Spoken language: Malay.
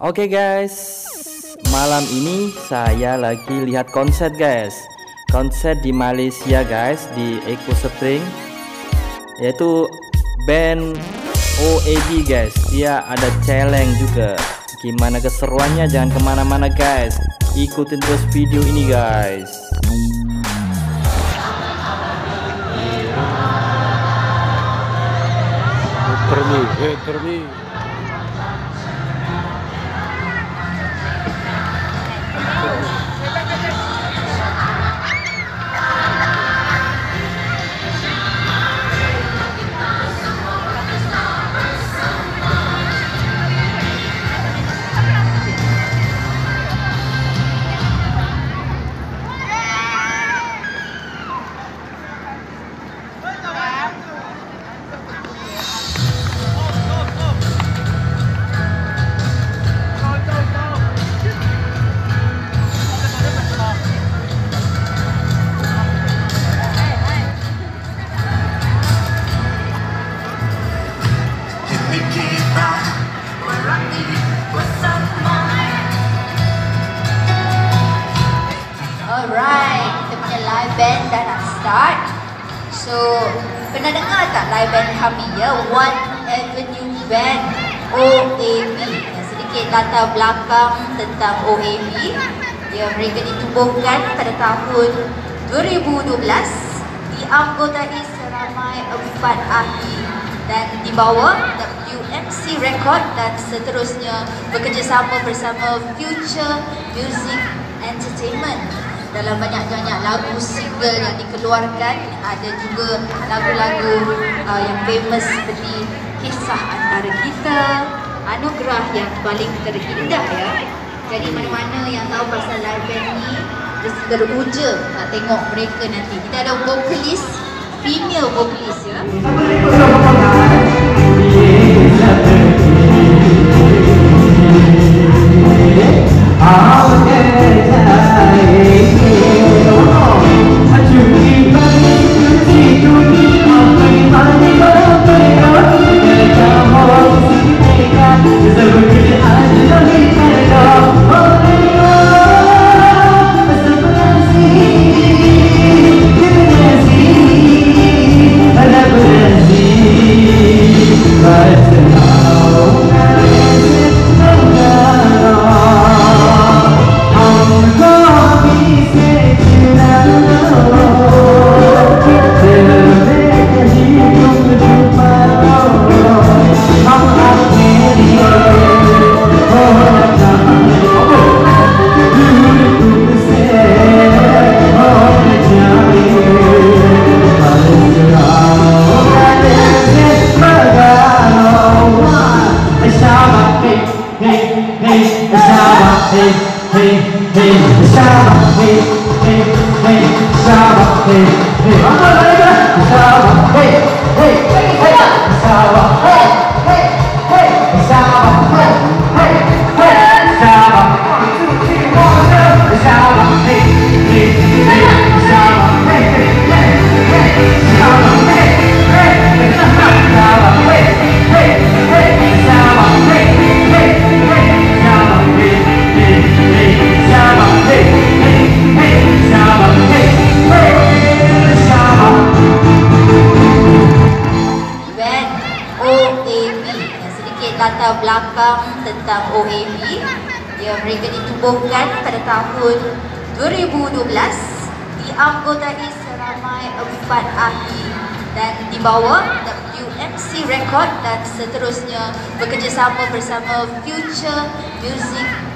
Oke guys, malam ini saya lagi lihat konser guys. Konser di Malaysia guys, di Eco Spring, yaitu band OAB guys. Dia ada challenge juga. Gimana keseruannya? Jangan kemana-mana guys, ikutin terus video ini guys. Termi. Alright, kita punya live band dah nak start. So, pernah dengar tak live band kami ya? One Avenue Band OAB. Sedikit latar belakang tentang OAB. Ya, mereka ditubuhkan pada tahun 2012, dianggotai seramai 4 ahli dan dibawa WMC Record dan seterusnya bekerjasama bersama Future Music Entertainment. Dalam banyak-banyak lagu single yang dikeluarkan, ada juga lagu-lagu yang famous seperti Kisah Antara Kita, Anugerah Yang Paling Terindah ya. Jadi mana-mana yang tahu pasal live band ni teruja nak tengok mereka nanti. Kita ada vokalis, female vokalis ya. Latar belakang tentang OAB. Ya, mereka ditubuhkan pada tahun 2012, dianggotai seramai 4 ahli dan dibawa WMC Record dan seterusnya bekerjasama bersama Future Music